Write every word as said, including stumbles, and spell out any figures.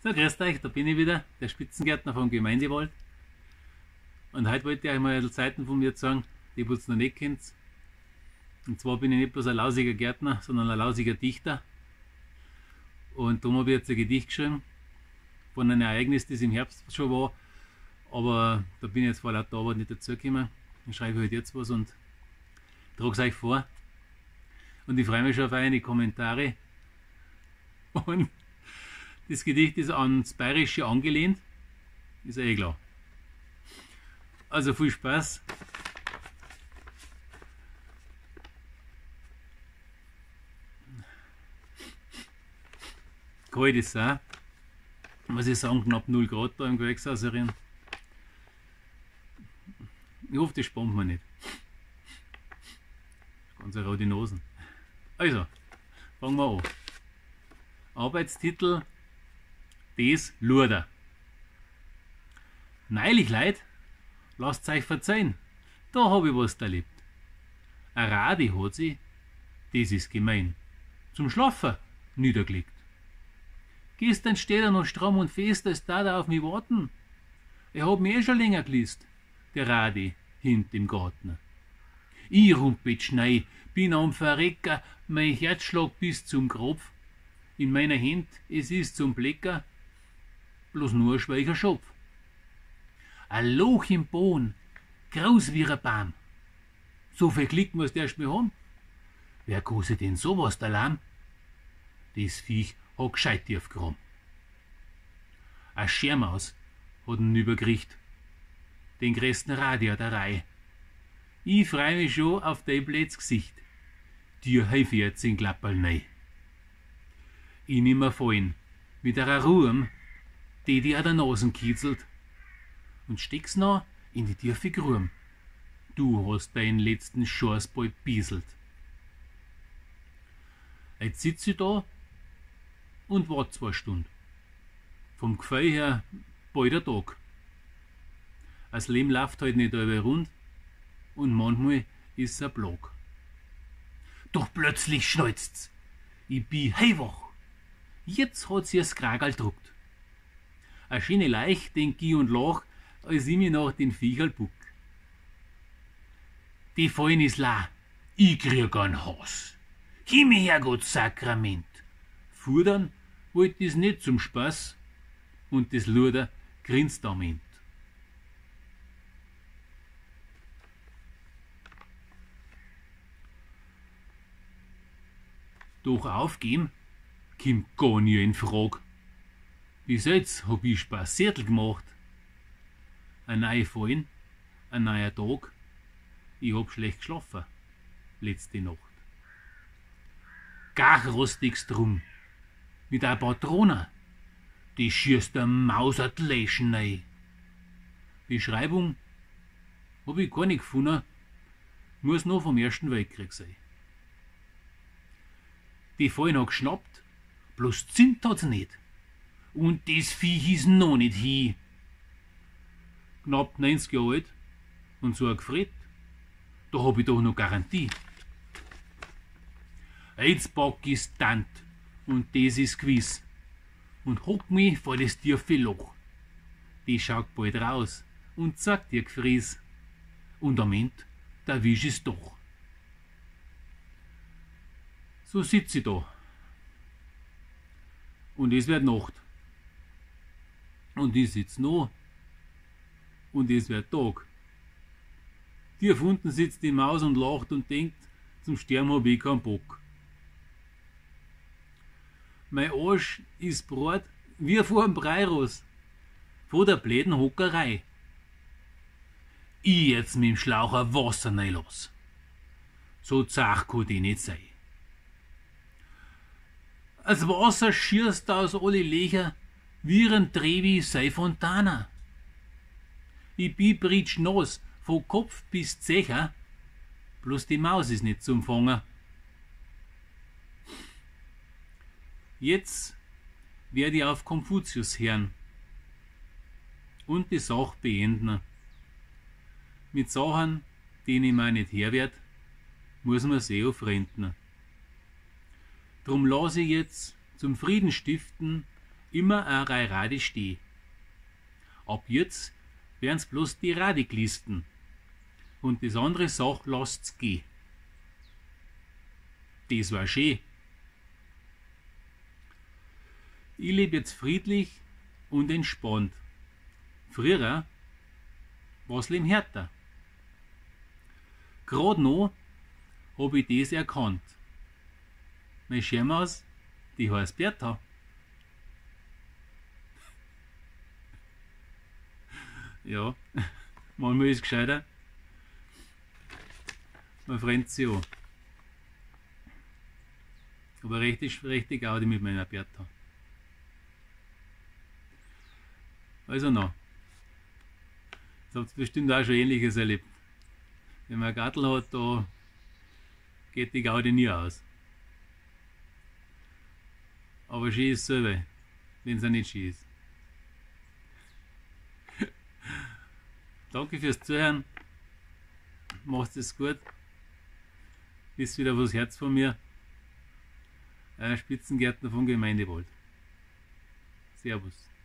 So, grüßt euch, da bin ich wieder, der Spitzengärtner vom Gemeindewald. Und heute wollte ich euch mal eine Seiten von mir sagen, die ihr noch nicht kennt. Und zwar bin ich nicht bloß ein lausiger Gärtner, sondern ein lausiger Dichter. Und darum habe ich jetzt ein Gedicht geschrieben von einem Ereignis, das im Herbst schon war. Aber da bin ich jetzt vor lauter Arbeit nicht dazu gekommen. Dann schreibe ich halt jetzt was und trage es euch vor. Und ich freue mich schon auf eure Kommentare. Und das Gedicht ist ans Bayerische angelehnt. Ist ja eh klar. Also viel Spaß. Kalt ist es auch. Was ich sagen, knapp null Grad da im Gewächshaus herin. Ich hoffe, das spannt man nicht. Ganz eine rote Nasen. Also, fangen wir an. Arbeitstitel: Das Luder. Neulich, Leid, lasst euch verzeihen, da hab ich was erlebt. Ein Radi hat sie, das ist gemein, zum Schlafen niedergelegt. Gestern steht er noch stramm und fest, als da er auf mich warten. Er hat mich eh schon länger gelist, der Radi hint im Garten. Ich rumpet schnei, bin am Verrecker, mein Herzschlag bis zum Kropf. In meiner Hand, es ist zum Blecker, bloß nur ein schweicher Schopf. Ein Loch im Boden, groß wie ein Baum. So viel Glück musst du erst mal haben. Wer kostet denn sowas, der Lamm? Das Viech hat gescheit tief gegraben. Ein Schermaus hat ihn überkriegt, den größten Radier der Reihe. Ich freu mich schon auf dein blödes Gesicht. Dir helf ich jetzt in Klapperl nei. Ich nimm mir fallen, mit einer Ruhe, die dir an der Nasen kitzelt, und steck's noch in die tiefe Grube. Du hast deinen letzten Schors bald bieselt. Jetzt sitz ich da und wart zwei Stunden. Vom Gefühl her bald ein Tag. Das Leben läuft halt nicht alle rund und manchmal ist es ein Plag. Doch plötzlich schnalzt's. Ich bin hellwach. Jetzt hat sie das Kragal druckt. Eine schöne Leich, denk ich und lach, als ich mir nach den Viecherl buck. Die fallen ist la, ich krieg ein Haus. Himmel Herrgott Sakrament. Fudern wollt is nicht zum Spaß und das Luder grinst am End. Doch aufgeben kommt gar nie in Frage. Bis jetzt hab ich Spaziertel gemacht. Ein neuer Fallen, ein neuer Tag. Ich hab schlecht geschlafen, letzte Nacht. Gar rostiges Drum, mit ein Patronen, die schießt der Mausert Läschen rein. Beschreibung hab ich gar nicht gefunden, muss noch vom Ersten Weltkrieg sein. Die Fallen hat geschnappt, bloß zint hat's nicht. Und das Viech ist noch nicht hin. Knapp neunzig Jahre alt und so ein Gefret, da hab ich doch noch Garantie. Jetzt pack ich's tant und das ist gewiss und hock mich vor das tiefe Loch. Die schaut bald raus und sagt ihr Gefries und am Ende, da wisch ich's doch. So sitz ich da. Und es wird Nacht. Und ich sitz noch. Und es wird Tag. Tief unten sitzt die Maus und lacht und denkt, zum Sterben hab ich keinen Bock. Mein Arsch ist breit wie vor dem Breiros, vor der bläden Hockerei. Ich jetzt mit dem Schlauch ein Wasser reinlass. So zach kann die nicht sein. Das Wasser schießt aus alle Löcher wie ein Trevi sei Fontana. Ich bin britsch nass, von Kopf bis Zecher, bloß die Maus ist nicht zum Fangen. Jetzt werde ich auf Konfuzius hören und die Sache beenden. Mit Sachen, denen ich mir nicht her werd, muss man sich auch renten. Drum lasse ich jetzt zum Frieden stiften immer ein Radi stehen. Ab jetzt werden's bloß die Radiglisten und das andere Sach lasst's gehen. Das war schön. Ich lebe jetzt friedlich und entspannt. Früher war's leben härter. Gerade noch hab ich das erkannt. Meine Schirmaus, die heißt Bertha. Ja, manchmal ist es gescheiter. Man frennt sich an. Aber richtig, richtig Gaudi mit meiner Bertha. Also noch. Jetzt habt ihr bestimmt auch schon Ähnliches erlebt. Wenn man einen Gartel hat, da geht die Gaudi nie aus. Aber schön ist es selber, wenn es auch nicht schön ist. Danke fürs Zuhören. Macht es gut. Ist wieder was Herz von mir. Euer Spitzengärtner vom Gemeindewald. Servus.